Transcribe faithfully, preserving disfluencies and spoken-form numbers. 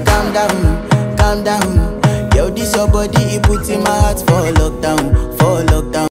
calm down, calm down. Yo, this your body, it puts in my heart for lockdown, for lockdown.